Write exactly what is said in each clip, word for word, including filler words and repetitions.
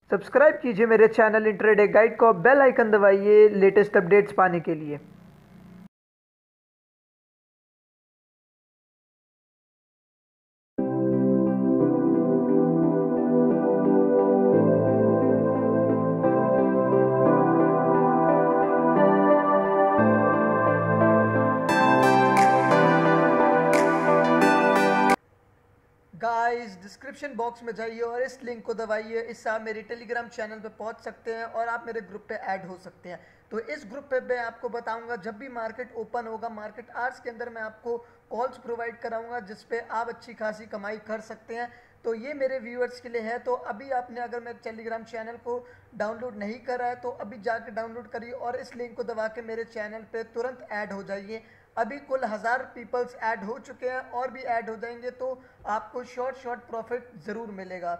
Subscribe कीजिए मेरे channel intraday guide को, बेल आइकन दबाइए लेटेस्ट अपडेट्स पाने के लिए। गाइस डिस्क्रिप्शन बॉक्स में जाइए और इस लिंक को दबाइए। इससे आप मेरे टेलीग्राम चैनल पे पहुंच सकते हैं और आप मेरे ग्रुप पे ऐड हो सकते हैं। तो इस ग्रुप पे मैं आपको बताऊंगा जब भी मार्केट ओपन होगा, मार्केट आवर्स के अंदर मैं आपको कॉल्स प्रोवाइड कराऊंगा जिसपे आप अच्छी खासी कमाई कर सकते हैं। तो ये मेरे व्यूअर्स के लिए है। तो अभी आपने अगर मेरे टेलीग्राम चैनल को डाउनलोड नहीं करा है तो अभी जाके डाउनलोड करिए और इस लिंक को दबा के मेरे चैनल पे तुरंत ऐड हो जाइए। अभी कुल हज़ार पीपल्स ऐड हो चुके हैं और भी ऐड हो जाएंगे, तो आपको शॉर्ट शॉर्ट प्रॉफिट ज़रूर मिलेगा।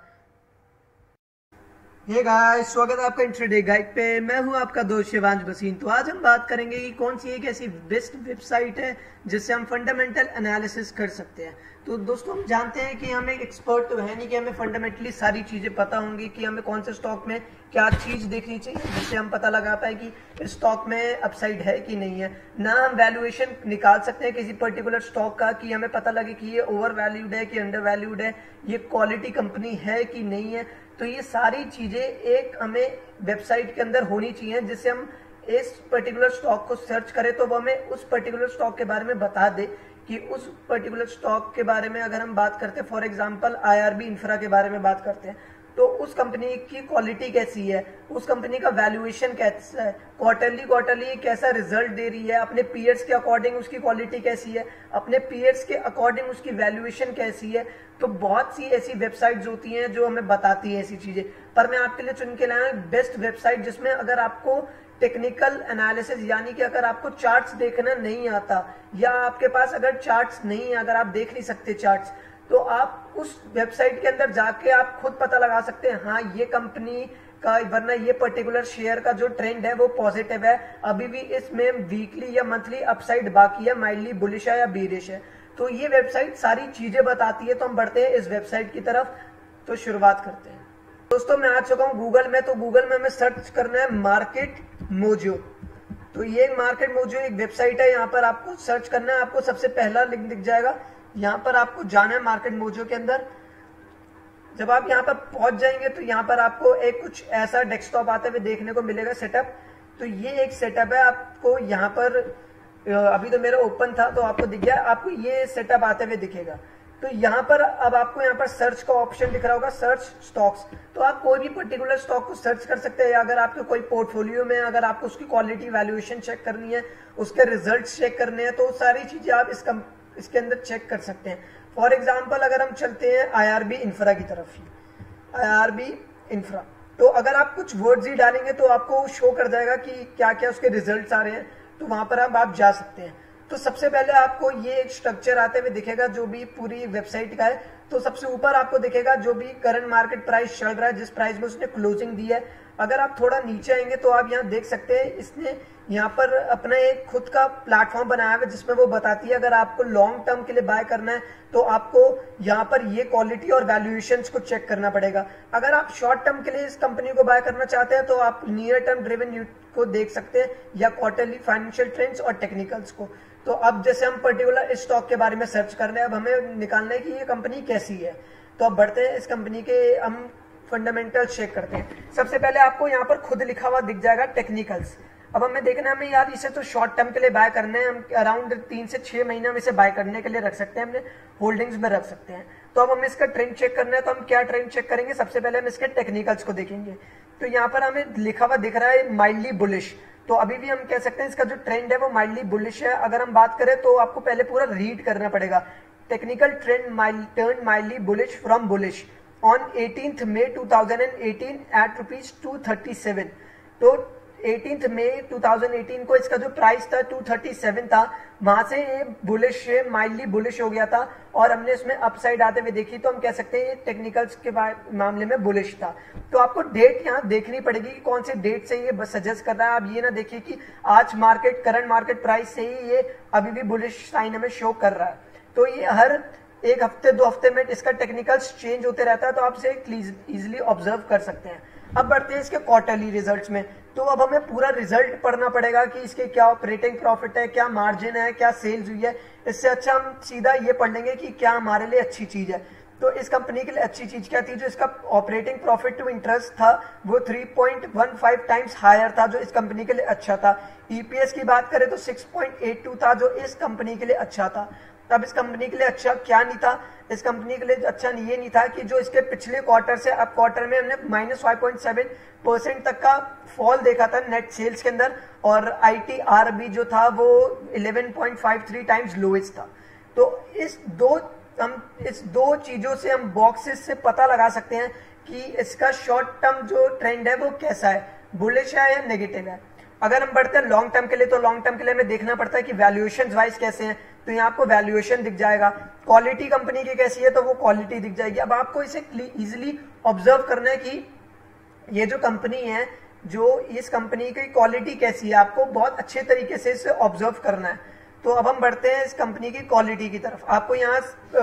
हे गाइस, स्वागत है आपका इंट्राडे गाइड पे। मैं हूं आपका दोस्त शिवांश भसीन। तो आज हम बात करेंगे कि कौन सी एक ऐसी बेस्ट वेबसाइट है जिससे हम फंडामेंटल एनालिसिस कर सकते हैं। तो दोस्तों, हम जानते हैं कि हम एक एक्सपर्ट तो है नहीं कि हमें फंडामेंटली सारी चीज़ें पता होंगी कि हमें कौन से स्टॉक में क्या चीज़ देखनी चाहिए जिससे हम पता लगा पाए कि इस स्टॉक में अपसाइड है कि नहीं है। ना हम वैल्यूएशन निकाल सकते हैं किसी पर्टिकुलर स्टॉक का कि हमें पता लगे कि ये ओवर वैल्यूड है कि अंडर वैल्यूड है, ये क्वालिटी कंपनी है कि नहीं है। तो ये सारी चीज़ें एक हमें वेबसाइट के अंदर होनी चाहिए जिससे हम इस पर्टिकुलर स्टॉक को सर्च करें तो वो हमें उस पर्टिकुलर स्टॉक के बारे में बता दे कि उस पर्टिकुलर स्टॉक के बारे में अगर हम बात करते हैं, फॉर एग्जांपल आईआरबी इंफ्रा के बारे में बात करते हैं, तो उस कंपनी की क्वालिटी कैसी है, उस कंपनी का वैल्यूएशन कैसा है, क्वार्टरली क्वार्टरली कैसा रिजल्ट दे रही है, अपने पीयर्स के अकॉर्डिंग उसकी क्वालिटी कैसी है, अपने पीयर्स के अकॉर्डिंग उसकी वैल्यूएशन कैसी है। तो बहुत सी ऐसी वेबसाइट्स होती हैं जो हमें बताती है ऐसी चीजें, पर मैं आपके लिए चुन के लाया हूं बेस्ट वेबसाइट जिसमें अगर आपको टेक्निकल एनालिसिस यानी कि अगर आपको चार्ट्स देखना नहीं आता या आपके पास अगर चार्ट्स नहीं है, अगर आप देख नहीं सकते चार्ट्स, तो आप उस वेबसाइट के अंदर जाके आप खुद पता लगा सकते हैं हाँ ये कंपनी का, वरना ये पर्टिकुलर शेयर का जो ट्रेंड है वो पॉजिटिव है, अभी भी इसमें वीकली या मंथली अपसाइड बाकी है, माइल्डली बुलिश है या बीरिश है। तो ये वेबसाइट सारी चीजें बताती है। तो हम बढ़ते हैं इस वेबसाइट की तरफ, तो शुरुआत करते हैं। दोस्तों, मैं आ चुका हूँ गूगल में। तो गूगल में हमें सर्च करना है मार्केट मोजो। तो ये मार्केट मोजो एक वेबसाइट है, यहाँ पर आपको सर्च करना है। आपको सबसे पहला लिंक दिख जाएगा, यहाँ पर आपको जाना है मार्केट मोजो के अंदर। जब आप यहाँ पर पहुंच जाएंगे तो यहाँ पर आपको एक कुछ ऐसा डेस्कटॉप आते हुए देखने को मिलेगा, सेटअप। तो ये एक सेटअप है, आपको यहाँ पर अभी तो मेरा ओपन था तो आपको दिख गया, आपको ये सेटअप आते हुए दिखेगा। तो यहाँ पर अब आपको यहाँ पर सर्च का ऑप्शन दिख रहा होगा, सर्च स्टॉक्स। तो आप कोई भी पर्टिकुलर स्टॉक को सर्च कर सकते हैं। अगर आपके कोई पोर्टफोलियो में अगर आपको उसकी क्वालिटी वैल्यूएशन चेक करनी है, उसके रिजल्ट्स चेक करने हैं, तो सारी चीजें आप इस कम, इसके अंदर चेक कर सकते हैं। फॉर एग्जाम्पल अगर हम चलते हैं आईआरबी इंफ्रा की तरफ, आईआरबी इंफ्रा, तो अगर आप कुछ वर्ड्स ही डालेंगे तो आपको शो कर जाएगा कि क्या क्या उसके रिजल्ट्स आ रहे हैं, तो वहां पर अब आप जा सकते हैं। तो सबसे पहले आपको ये एक स्ट्रक्चर आते हुए दिखेगा जो भी पूरी वेबसाइट का है। तो सबसे ऊपर आपको दिखेगा जो भी करंट मार्केट प्राइस चल रहा है, जिस प्राइस में उसने क्लोजिंग दी है। अगर आप थोड़ा नीचे आएंगे तो आप यहाँ देख सकते हैं इसने यहाँ पर अपना एक खुद का प्लेटफॉर्म बनाया हुआ है जिसमें वो बताती है अगर आपको लॉन्ग टर्म के लिए बाय करना है तो आपको यहाँ पर ये क्वालिटी और वैल्यूएशंस को चेक करना पड़ेगा। अगर आप शॉर्ट टर्म के लिए इस कंपनी को बाय करना चाहते हैं तो आप नियर टर्म ड्रिवन को देख सकते हैं या क्वार्टरली फाइनेंशियल ट्रेंड्स और टेक्निकल्स को। तो अब जैसे हम पर्टिकुलर इस स्टॉक के बारे में सर्च कर रहे हैं, अब हमें निकालना है कि ये कंपनी कैसी है। तो अब बढ़ते हैं इस कंपनी के, हम फंडामेंटल चेक करते हैं। सबसे पहले आपको यहाँ पर खुद लिखा हुआ दिख जाएगा टेक्निकल्स। अब हमें देखना है हमें यार इसे तो शॉर्ट टर्म के लिए बाय करना है, हम अराउंड तीन से छह महीना में इसे बाय करने के लिए रख सकते हैं, हमने होल्डिंग्स में रख सकते हैं। तो अब हमें इसका ट्रेंड चेक करना है, तो हम क्या ट्रेंड चेक करेंगे, सबसे पहले हम इसके टेक्निकल्स को देखेंगे। तो यहाँ पर हमें लिखा हुआ दिख रहा है माइल्डली बुलिश। तो अभी भी हम कह सकते हैं इसका जो ट्रेंड है वो माइल्डली बुलिश है। अगर हम बात करें तो आपको पहले पूरा रीड करना पड़ेगा। Technical trend mild turn mildly bullish from bullish on eighteenth May two thousand eighteen at rupees two thirty seven. तो eighteenth May two thousand eighteen को इसका जो प्राइस था टू थर्टी सेवन था, वहां से ये बुलिश माइल्डली बुलिश हो गया था और हमने इसमें अपसाइड आते हुए देखी। तो हम कह सकते हैं ये टेक्निकल्स के मामले में बुलिश था। तो आपको डेट यहाँ देखनी पड़ेगी कि कौन से डेट से ये सजेस्ट कर रहा है। आप ये ना देखिए कि आज मार्केट करंट मार्केट प्राइस से ही ये अभी भी बुलिश साइन हमें शो कर रहा है। तो ये हर एक हफ्ते दो हफ्ते में इसका टेक्निकल्स चेंज होते रहता है, तो आप इसे इजिली ऑब्जर्व कर सकते हैं। अब बढ़ते हैं इसके क्वार्टरली रिजल्ट्स में। तो अब हमें पूरा रिजल्ट पढ़ना पड़ेगा कि इसके क्या ऑपरेटिंग प्रॉफिट है, क्या मार्जिन है, क्या सेल्स हुई है। इससे अच्छा हम सीधा ये पढ़ लेंगे कि क्या हमारे लिए अच्छी चीज है। तो इस कंपनी के लिए अच्छी चीज क्या थी, जो इसका ऑपरेटिंग प्रॉफिट टू इंटरेस्ट था वो three point one five times higher था, जो इस कंपनी के लिए अच्छा था। ईपीएस की बात करें तो सिक्स पॉइंट एट टू था, जो इस कंपनी के लिए अच्छा था। अब इस कंपनी के लिए अच्छा क्या नहीं था, इस कंपनी के लिए अच्छा ये नहीं था कि जो इसके पिछले क्वार्टर से अब क्वार्टर में हमने minus five point seven percent तक का फॉल देखा था नेट सेल्स के अंदर, और आईटीआर भी जो था वो eleven point five three times lowest था। तो इस दो हम इस दो चीजों से हम बॉक्सेस से पता लगा सकते हैं कि इसका शॉर्ट टर्म जो ट्रेंड है वो कैसा है, बुलिश है या नेगेटिव है। अगर हम बढ़ते हैं लॉन्ग टर्म के लिए, तो लॉन्ग टर्म के लिए हमें देखना पड़ता है कि वैल्यूएशन वाइज कैसे हैं। तो यहाँ आपको वैल्यूएशन दिख जाएगा, क्वालिटी कंपनी की कैसी है तो वो क्वालिटी दिख जाएगी। अब आपको इसे इजिली ऑब्जर्व करना है कि ये जो कंपनी है, जो इस कंपनी की क्वालिटी कैसी है, आपको बहुत अच्छे तरीके से इसे ऑब्जर्व करना है। तो अब हम बढ़ते हैं इस कंपनी की क्वालिटी की तरफ। आपको यहाँ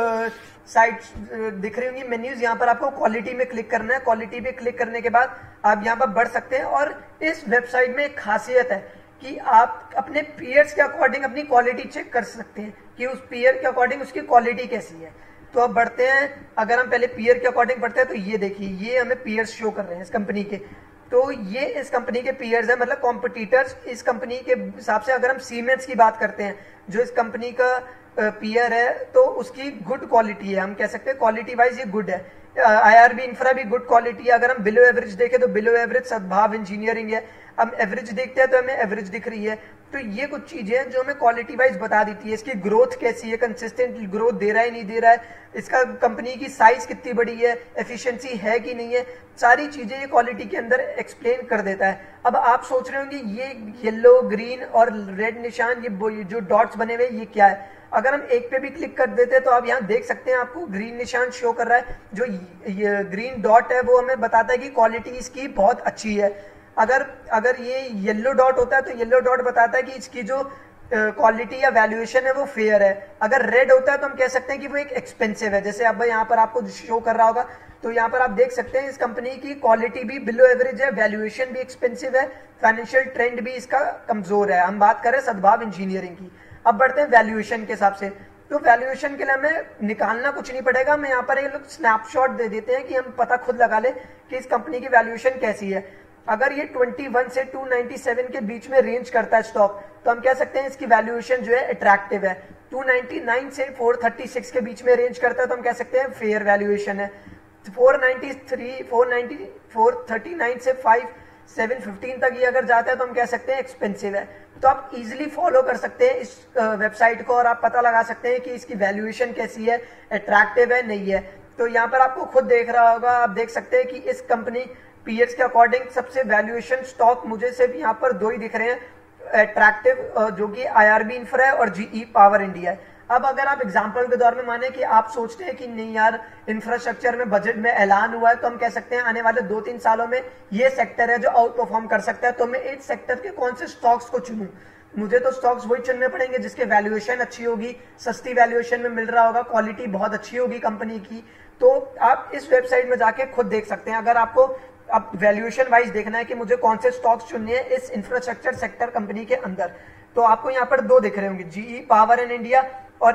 साइट दिख रही होंगी मेन्यूज, यहाँ पर आपको क्वालिटी में क्लिक करना है। क्वालिटी पे क्लिक करने के बाद आप यहाँ पर बढ़ सकते हैं, और इस वेबसाइट में एक खासियत है कि आप अपने पीयर्स के अकॉर्डिंग अपनी क्वालिटी चेक कर सकते हैं कि उस पीयर के अकॉर्डिंग उसकी क्वालिटी कैसी है। तो अब बढ़ते हैं, अगर हम पहले पीयर के अकॉर्डिंग बढ़ते हैं तो ये देखिए, ये हमें पीयर्स शो कर रहे हैं इस कंपनी के। तो ये इस कंपनी के पीयर्स है, मतलब कॉम्पिटिटर्स इस कंपनी के हिसाब से। अगर हम सीमेंट्स की बात करते हैं, जो इस कंपनी का पीयर है, तो उसकी गुड क्वालिटी है, हम कह सकते हैं क्वालिटी वाइज ये गुड है। आईआरबी इंफ्रा भी गुड क्वालिटी है। अगर हम बिलो एवरेज देखें तो बिलो एवरेज सद्भाव इंजीनियरिंग है। हम एवरेज देखते हैं तो हमें एवरेज दिख रही है। तो ये कुछ चीजें हैं जो हमें क्वालिटी वाइज बता देती है। इसकी ग्रोथ कैसी है, कंसिस्टेंट ग्रोथ दे रहा है नहीं दे रहा है, इसका कंपनी की साइज कितनी बड़ी है, एफिशिएंसी है कि नहीं है, सारी चीजें ये क्वालिटी के अंदर एक्सप्लेन कर देता है। अब आप सोच रहे होंगे ये येलो, ग्रीन और रेड निशान, ये जो डॉट्स बने हुए ये क्या है। अगर हम एक पे भी क्लिक कर देते हैं तो आप यहाँ देख सकते हैं, आपको ग्रीन निशान शो कर रहा है। जो ये ग्रीन डॉट है वो हमें बताता है कि क्वालिटी इसकी बहुत अच्छी है। अगर अगर ये येलो डॉट होता है तो येलो डॉट बताता है कि इसकी जो क्वालिटी uh, या वैल्यूएशन है वो फेयर है। अगर रेड होता है तो हम कह सकते हैं कि वो एक एक्सपेंसिव है। जैसे अब यहाँ पर आपको शो कर रहा होगा, तो यहाँ पर आप देख सकते हैं इस कंपनी की क्वालिटी भी बिलो एवरेज है, वैल्यूएशन भी एक्सपेंसिव है, फाइनेंशियल ट्रेंड भी इसका कमजोर है। हम बात करें सद्भाव इंजीनियरिंग की। अब बढ़ते हैं वैल्यूएशन के हिसाब से। तो वैल्यूएशन के लिए हमें निकालना कुछ नहीं पड़ेगा, हमें यहाँ पर एक लोग स्नैपशॉट दे देते हैं कि हम पता खुद लगा ले कि इस कंपनी की वैल्यूएशन कैसी है। अगर ये इक्कीस से टू नाइंटी सेवन के बीच में रेंज करता है स्टॉक, तो हम कह सकते हैं इसकी वैल्यूएशन जो है अट्रैक्टिव है। टू नाइंटी नाइन से फोर थर्टी सिक्स के बीच में रेंज करता है तो हम कह सकते हैं फेयर वैल्यूएशन है। Four ninety three, four ninety, four thirty nine से फाइव सेवन फिफ्टीन तक ये अगर जाता है तो हम कह सकते हैं एक्सपेंसिव है। तो आप इजीली फॉलो कर सकते हैं इस वेबसाइट को, और आप पता लगा सकते हैं कि इसकी वैल्यूएशन कैसी है, अट्रैक्टिव है नहीं है। तो यहाँ पर आपको खुद देख रहा होगा, आप देख सकते हैं कि इस कंपनी पीएस के अकॉर्डिंग सबसे वैल्यूएशन स्टॉक मुझे सिर्फ यहाँ पर दो ही दिख रहे हैं, अट्रैक्टिव जो कि आईआरबी इंफ्रा है और जीई पावर इंडिया है। अब अगर आप एग्जांपल के दौर में माने कि आप सोचते हैं कि नहीं यार इंफ्रास्ट्रक्चर में बजट में ऐलान हुआ है, तो हम कह सकते हैं आने वाले दो तीन सालों में ये सेक्टर है जो आउट परफॉर्म कर सकता है, तो मैं इस सेक्टर के कौन से स्टॉक्स को चुनूं। मुझे तो स्टॉक्स वही चुनने पड़ेंगे जिसके वैल्यूएशन अच्छी होगी, सस्ती वैल्यूएशन में मिल रहा होगा, क्वालिटी बहुत अच्छी होगी कंपनी की। तो आप इस वेबसाइट में जाके खुद देख सकते हैं। अगर आपको अब वैल्यूएशन वाइज देखना है कि मुझे कौन से स्टॉक्स चुनने हैं इस इंफ्रास्ट्रक्चर सेक्टर कंपनी के अंदर, तो आपको यहाँ पर दो दिख रहे होंगे, जीई पावर एंड इंडिया और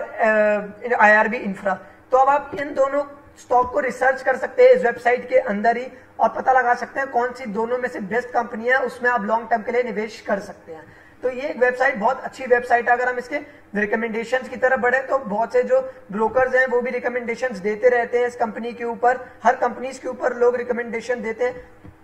आईआरबी इंफ्रा। तो अब आप इन दोनों स्टॉक को रिसर्च कर सकते हैं इस वेबसाइट के अंदर ही, और पता लगा सकते हैं कौन सी दोनों में से बेस्ट कंपनी है, उसमें आप लॉन्ग टर्म के लिए निवेश कर सकते हैं। तो ये एक वेबसाइट बहुत अच्छी वेबसाइट है। अगर हम इसके रिकमेंडेशंस की तरफ बढ़े तो बहुत से जो ब्रोकर्स हैं वो भी रिकमेंडेशंस देते रहते हैं इस कंपनी के ऊपर, हर कंपनीज के ऊपर लोग रिकमेंडेशन देते हैं।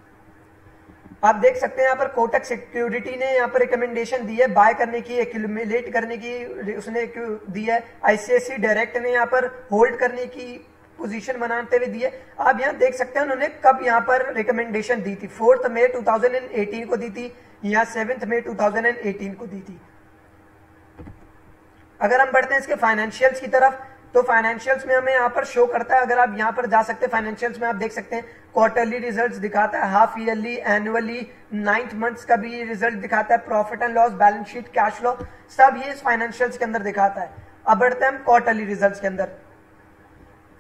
आप देख सकते हैं यहाँ पर कोटक सिक्योरिटी ने यहाँ पर रिकमेंडेशन दी है बाय करने की, एक्यूमुलेट करने की उसने दी है। आईसीआईसीआई डायरेक्ट ने यहाँ पर होल्ड करने की पोजीशन बनाते हुए दी है। आप यहाँ देख सकते हैं उन्होंने कब यहाँ पर रिकमेंडेशन दी थी, fourth May two thousand eighteen को दी थी या seventh May two thousand eighteen को दी थी। अगर हम बढ़ते हैं इसके फाइनेंशियल्स की तरफ, तो फाइनेंशियल्स में हमें यहाँ पर शो करता है, अगर आप यहाँ पर जा सकते हैं फाइनेंशियल्स में, आप देख सकते हैं क्वार्टरली रिजल्ट्स दिखाता है, half yearly, annually, ninth months का भी रिजल्ट दिखाता है, profit and loss, balance sheet, cash flow, सब ये इस फाइनेंशियल्स के अंदर दिखाता है। अब बढ़ते हैं हम क्वार्टरली रिजल्ट्स के अंदर।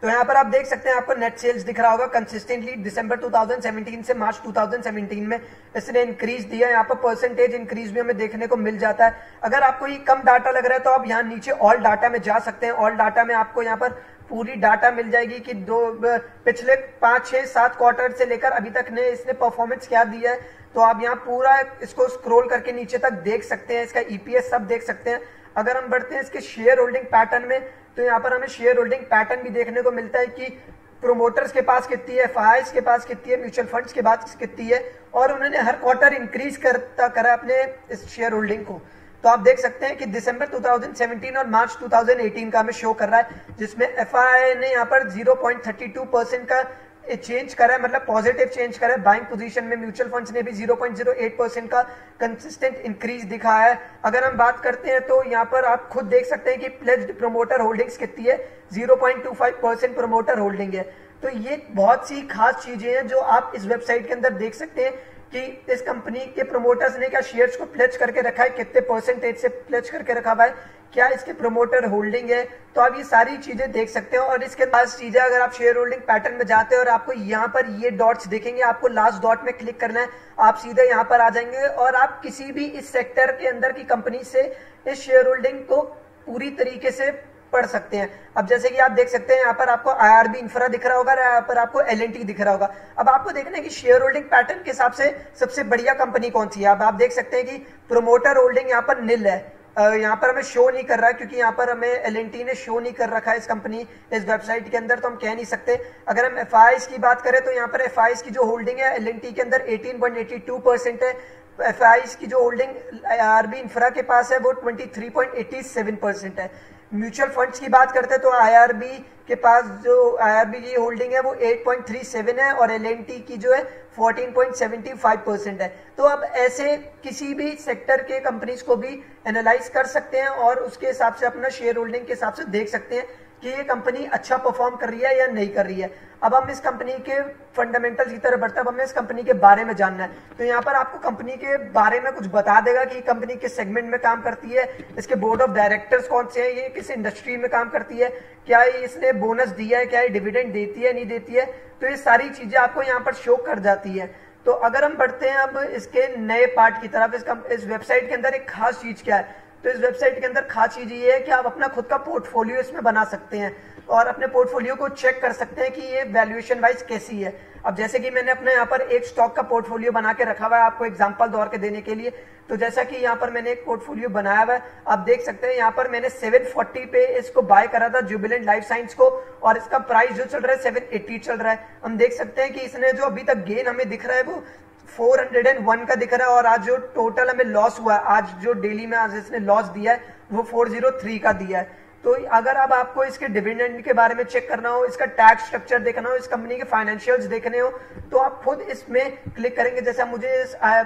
तो यहाँ पर आप देख सकते हैं आपको नेट सेल्स दिख रहा होगा consistently December two thousand seventeen से मार्च टू थाउजेंड सेवेंटीन में इसने इंक्रीज दिया। यहाँ पर परसेंटेज इंक्रीज भी हमें देखने को मिल जाता है। अगर आपको ये कम डाटा लग रहा है तो आप यहाँ नीचे ऑल डाटा में जा सकते हैं। ऑल डाटा में आपको यहाँ पर पूरी डाटा मिल जाएगी कि दो पिछले पांच छह सात क्वार्टर से लेकर अभी तक ने इसने परफॉर्मेंस क्या दिया है। तो आप यहाँ पूरा इसको स्क्रॉल करके नीचे तक देख सकते हैं, इसका ईपीएस सब देख सकते हैं। अगर हम बढ़ते हैं इसके शेयर होल्डिंग पैटर्न में तो यहाँ पर हमें शेयर होल्डिंग पैटर्न भी देखने को मिलता है कि प्रोमोटर्स के पास कितनी है, एफआईआईज के पास कितनी है, म्यूचुअल फंड्स के पास कितनी है, और उन्होंने हर क्वार्टर इंक्रीज करता करा अपने इस शेयर होल्डिंग को। तो आप देख सकते हैं कि दिसंबर टू थाउजेंड सेवेंटीन और मार्च टू थाउजेंड एटीन का हमें शो कर रहा है, जिसमें एफआईआई ने यहाँ पर zero point thirty two percent का चेंज करा है, मतलब पॉजिटिव चेंज करा है बाइंग पोजीशन में। म्यूचुअल फंड्स ने भी zero point zero eight percent का कंसिस्टेंट इंक्रीज दिखाया है। अगर हम बात करते हैं तो यहाँ पर आप खुद देख सकते हैं कि प्लेज्ड प्रोमोटर होल्डिंग्स कितनी है, zero point two five percent promoter holding है। तो ये बहुत सी खास चीजें हैं जो आप इस वेबसाइट के अंदर देख सकते हैं कि इस कंपनी के प्रोमोटर्स ने क्या शेयर्स को प्लेज करके रखा है, कितने परसेंटेज से प्लेज करके रखा हुआ है, क्या इसके प्रोमोटर होल्डिंग है। तो आप ये सारी चीजें देख सकते हो। और इसके पास चीजें अगर आप शेयर होल्डिंग पैटर्न में जाते हैं और आपको यहाँ पर ये डॉट्स देखेंगे, आपको लास्ट डॉट में क्लिक करना है, आप सीधे यहाँ पर आ जाएंगे और आप किसी भी इस सेक्टर के अंदर की कंपनी से इस शेयर होल्डिंग को पूरी तरीके से पढ़ सकते हैं। अब जैसे कि आप देख सकते हैं यहाँ पर आपको आईआरबी इंफ्रा दिख रहा होगा, यहाँ पर आपको एलएनटी दिख रहा होगा। अब आपको देखना है कि शेयर होल्डिंग पैटर्न के हिसाब से सबसे बढ़िया कंपनी कौन सी है। अब आप देख सकते हैं कि प्रोमोटर होल्डिंग यहाँ पर नील है, यहाँ पर हमें शो नहीं कर रहा है क्योंकि यहाँ पर हमें एलएनटी ने शो नहीं कर रखा है इस कंपनी इस वेबसाइट के अंदर, तो हम कह नहीं सकते। अगर हम एफआईआईज की बात करें तो यहाँ पर एफआईआईज की जो होल्डिंग है एलएनटी के अंदर eighteen point eighty two percent है। एफआईआईज की जो होल्डिंग आईआरबी इंफ्रा के पास है वो twenty three point eighty seven percent है। म्यूचुअल फंड्स की बात करते हैं तो आईआरबी के पास जो आईआरबी की होल्डिंग है वो एट पॉइंट थ्री सेवन है और एलएनटी की जो है fourteen point seven five percent है। तो अब ऐसे किसी भी सेक्टर के कंपनीज को भी एनालाइज कर सकते हैं और उसके हिसाब से अपना शेयर होल्डिंग के हिसाब से देख सकते हैं कि ये कंपनी अच्छा परफॉर्म कर रही है या नहीं कर रही है। अब हम इस कंपनी के फंडामेंटल्स की तरफ बढ़ते हैं। अब हमें इस कंपनी के बारे में जानना है तो यहाँ पर आपको कंपनी के बारे में कुछ बता देगा कि कंपनी किस सेगमेंट में काम करती है, इसके बोर्ड ऑफ डायरेक्टर्स कौन से हैं, ये किस इंडस्ट्री में काम करती है, क्या इसने बोनस दिया है, क्या ये डिविडेंड देती है नहीं देती है। तो ये सारी चीजें आपको यहाँ पर शो कर जाती है। तो अगर हम बढ़ते हैं अब इसके नए पार्ट की तरफ, इस, इस वेबसाइट के अंदर एक खास चीज क्या है, तो इस वेबसाइट के अंदर खास चीज ये है कि आप अपना खुद का पोर्टफोलियो इसमें बना सकते हैं और अपने पोर्टफोलियो को चेक कर सकते हैं कि ये वैल्यूएशन वाइज कैसी है। अब जैसे कि मैंने अपने यहाँ पर एक स्टॉक का पोर्टफोलियो बना के रखा हुआ है आपको एग्जांपल दौर के देने के लिए। तो जैसा कि यहाँ पर मैंने एक पोर्टफोलियो बनाया हुआ है, आप देख सकते हैं यहाँ पर मैंने सेवन फोर्टी पे इसको बाय करा था जुबिलेंट लाइफ साइंस को, और इसका प्राइस जो चल रहा है सेवन एटी चल रहा है। हम देख सकते हैं कि इसने जो अभी तक गेन हमें दिख रहा है वो फोर हंड्रेड वन का दिख रहा है और आज जो टोटल हमें लॉस हुआ है, आज जो डेली में आज इसने लॉस दिया है वो फोर जीरो थ्री का दिया है। तो अगर अब आपको इसके डिविडेंड के बारे में चेक करना हो, इसका टैक्स स्ट्रक्चर देखना हो, इस कंपनी के फाइनेंशियल्स देखने हो, तो आप खुद इसमें क्लिक करेंगे। जैसे मुझे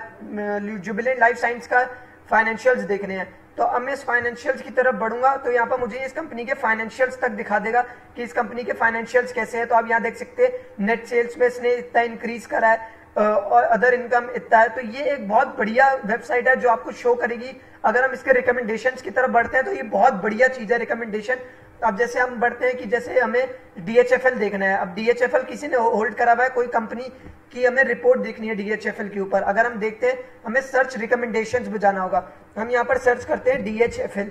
जुबिलेंट लाइफ साइंस का फाइनेंशियल्स देखने हैं तो अब मैं इस फाइनेंशियल्स की तरफ बढ़ूंगा तो यहाँ पर मुझे इस कंपनी के फाइनेंशियल्स तक दिखा देगा कि इस कंपनी के फाइनेंशियल्स कैसे हैं। तो आप यहाँ देख सकते हैं नेट सेल्स में इसने इतना इंक्रीज करा है और अदर इनकम इतना है। तो ये एक बहुत बढ़िया वेबसाइट है जो आपको शो करेगी। अगर हम इसके रिकमेंडेशंस की तरफ बढ़ते हैं तो ये बहुत बढ़िया चीज है रिकमेंडेशन। अब जैसे हम बढ़ते हैं कि जैसे हमें डीएचएफएल देखना है। अब डीएचएफएल किसी ने होल्ड करा हुआ है, कोई कंपनी की हमें रिपोर्ट देखनी है डीएचएफएल के ऊपर। अगर हम देखते हैं हमें सर्च रिकमेंडेशंस में जाना होगा, हम यहाँ पर सर्च करते हैं डीएचएफएल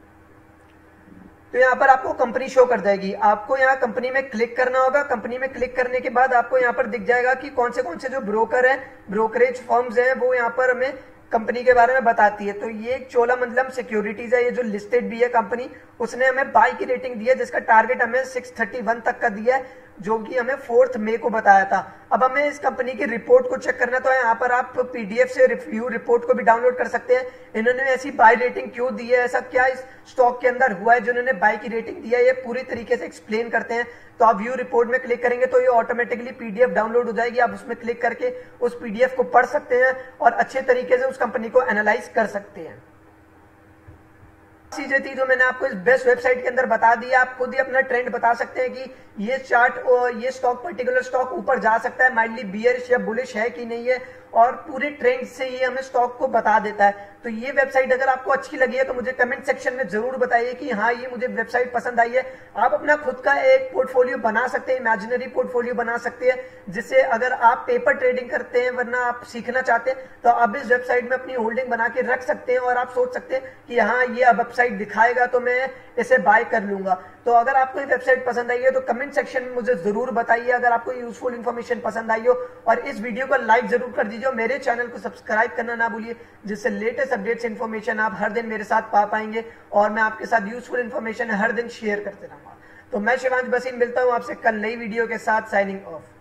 तो यहाँ पर आपको कंपनी शो कर जाएगी। आपको यहाँ कंपनी में क्लिक करना होगा। कंपनी में क्लिक करने के बाद आपको यहाँ पर दिख जाएगा कि कौन से कौन से जो ब्रोकर हैं, ब्रोकरेज फर्म्स हैं, वो यहाँ पर हमें कंपनी के बारे में बताती है। तो ये चोलामंडलम सिक्योरिटीज है, ये जो लिस्टेड भी है कंपनी, उसने हमें बाय की रेटिंग दी है जिसका टारगेट हमें सिक्स थर्टी वन तक का दिया है जो कि हमें फोर्थ मई को बताया था। अब हमें इस कंपनी की रिपोर्ट को चेक करना तो यहाँ पर आप पीडीएफ से रिव्यू रिपोर्ट को भी डाउनलोड कर सकते हैं। इन्होंने ऐसी बाय रेटिंग क्यों दी है, ऐसा क्या इस स्टॉक के अंदर हुआ है जो इन्होंने बाय की रेटिंग दी है, ये पूरी तरीके से एक्सप्लेन करते हैं। तो आप व्यू रिपोर्ट में क्लिक करेंगे तो ये ऑटोमेटिकली पीडीएफ डाउनलोड हो जाएगी। आप उसमें क्लिक करके उस पीडीएफ को पढ़ सकते हैं और अच्छे तरीके से उस कंपनी को एनालाइज कर सकते हैं। चीजें थी जो मैंने आपको इस बेस्ट वेबसाइट के अंदर बता दी। आप खुद ही अपना ट्रेंड बता सकते हैं कि ये चार्ट और ये स्टॉक पर्टिकुलर स्टॉक ऊपर जा सकता है, माइंडली बियरिश या बुलिश है कि नहीं है, और पूरे ट्रेंड से ये हमें स्टॉक को बता देता है। तो ये वेबसाइट अगर आपको अच्छी लगी है तो मुझे कमेंट सेक्शन में जरूर बताइए कि हाँ ये मुझे वेबसाइट पसंद आई है। आप अपना खुद का एक पोर्टफोलियो बना सकते हैं, इमेजिनरी पोर्टफोलियो बना सकते हैं, जिससे अगर आप पेपर ट्रेडिंग करते हैं वरना आप सीखना चाहते हैं तो आप इस वेबसाइट में अपनी होल्डिंग बना के रख सकते हैं और आप सोच सकते हैं कि हाँ ये वेबसाइट दिखाएगा तो मैं इसे बाय कर लूंगा। तो अगर आपको ये वेबसाइट पसंद आई है तो कमेंट सेक्शन में मुझे जरूर बताइए अगर आपको यूजफुल इंफॉर्मेशन पसंद आई हो, और इस वीडियो को लाइक जरूर कर दीजिए, मेरे चैनल को सब्सक्राइब करना ना भूलिए, जिससे लेटेस्ट अपडेट्स इन्फॉर्मेशन आप हर दिन मेरे साथ पा पाएंगे और मैं आपके साथ यूजफुल इंफॉर्मेशन हर दिन शेयर करते रहूंगा। तो मैं शिवांश बसीन मिलता हूं आपसे कल नई वीडियो के साथ, साइनिंग ऑफ।